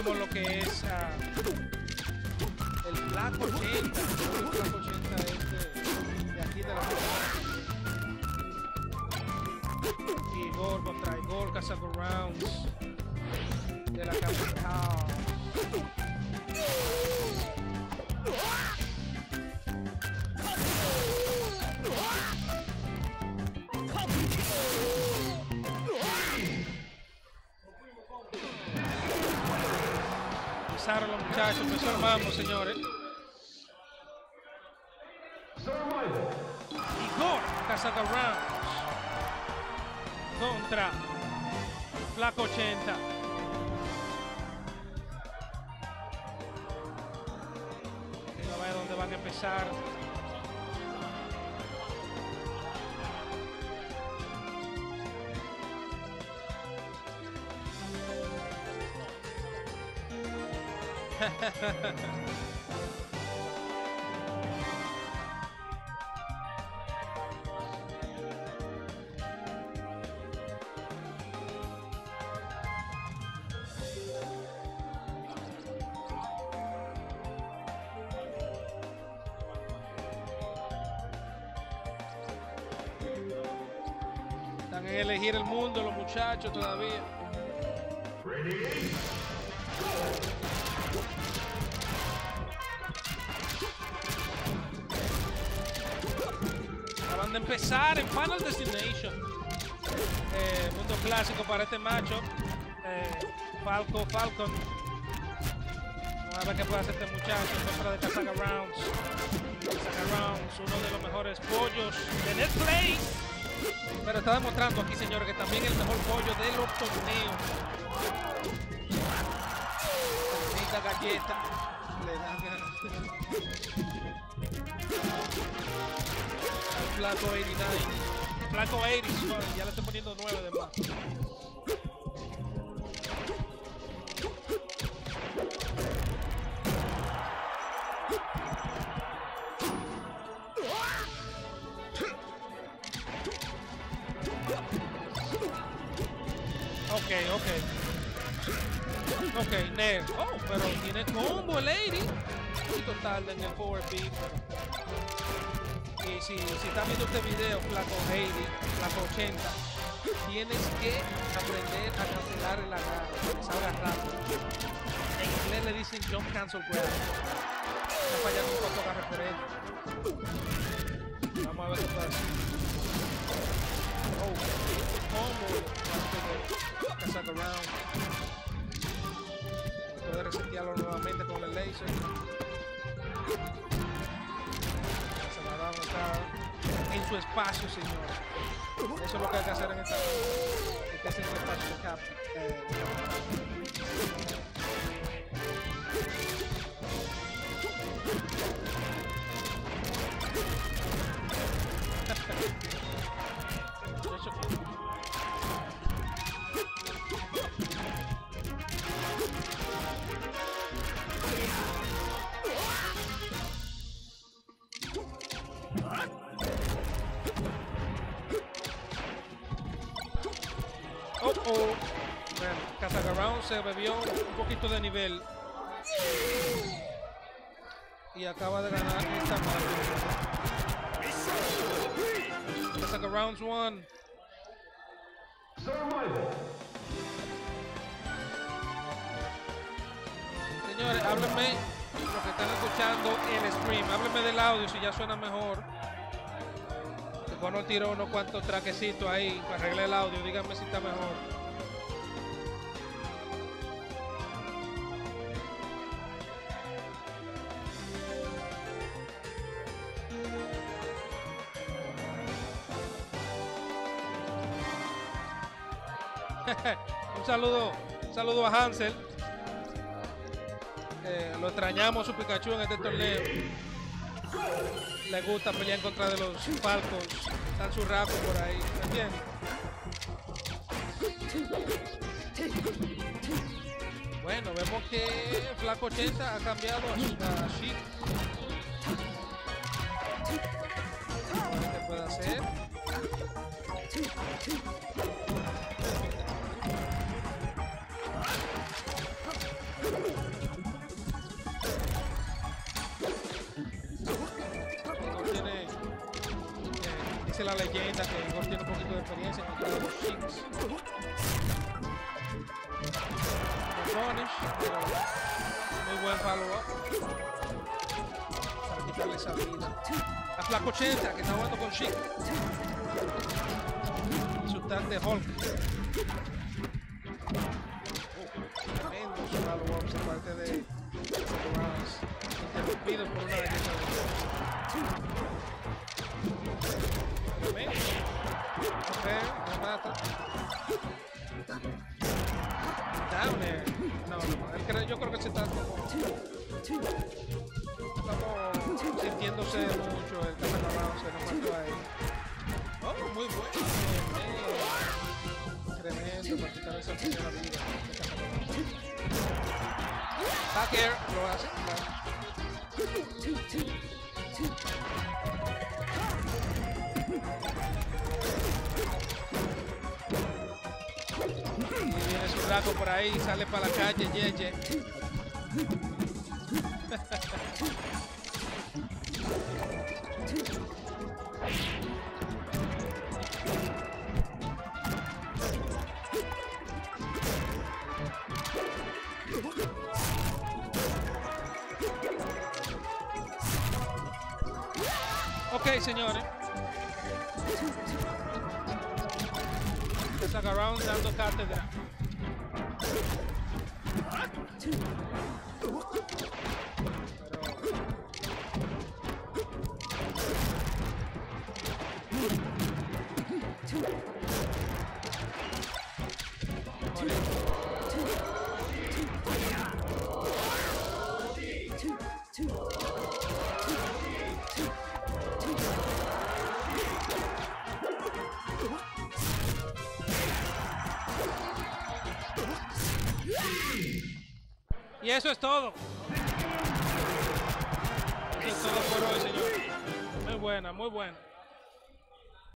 vemos lo que es el Flaco 80. El Flaco 80 es de aquí de la ciudad. Igor contra Igor Casagrounds de la capital. Empezaron los muchachos, empezó el mambo, señores. Igor Casagrounds contra Flaco 80. Vamos a ver dónde van a empezar. Están en elegir el mundo los muchachos todavía. Acaban de empezar en Final Destination. Mundo clásico para este macho. Falcon. Vamos a ver qué puede hacer este muchacho en contra de Casagrounds. Casagrounds, uno de los mejores pollos de Netplay. Pero está demostrando aquí, señores, que también es el mejor pollo de los torneos. Esta galleta le dan ganas. Al Flaco 89. Flaco 80, sorry, ya le estoy poniendo 9 de más. Ok, Nair. Oh, pero tiene combo el 80. Un poquito tarde en el forward B. Y si está viendo este video, Flaco 80, Flaco 80, tienes que aprender a cancelar el agarre, que salga rápido. En inglés le dicen jump cancel grab. Está fallando un poco agarre por él. Vamos a ver qué pasa. Oh, combo. Casagrounds. Poder resetearlo nuevamente con el laser. Casagrounds está en su espacio, señores. Eso es lo que hay que hacer en esta. Este es el espacio de cap. Bueno, Casagrounds se bebió un poquito de nivel y acaba de ganar esta madre. Casagrounds won. Señores, háblenme, los que están escuchando el stream, háblenme del audio si ya suena mejor. Bueno, tiró unos cuantos traquecitos ahí para arreglar el audio. Díganme si está mejor. un saludo a Hansel. Lo extrañamos su Pikachu en este torneo. Le gusta pelear en contra de los Falcons. Están sus rapos por ahí, ¿me entiendes? Bueno, vemos que Flaco 80 ha cambiado a Sheik. ¿Qué puede hacer? la leyenda que Igor tiene un poquito de experiencia en contra de los Chicks. Punish, pero muy buen follow-up para quitarle esa vida. A Flaco 80 que está jugando con Chic. Su tag de Hulk. Tremendos follow-ups de parte de Rollins, interrumpidos por una galleta de tremendo. Me mata. Downer. No, yo creo que se está como sintiéndose mucho el Casanova, se nos mató ahí. Oh, muy bueno. Tremendo para quitar esa primera vida. Back air, lo hace. Y viene su Flaco por ahí, sale para la calle, Yeye. Ok, señores. Around dando cátedra. Y eso es todo. Eso es todo por hoy, señores. Muy buena, muy buena.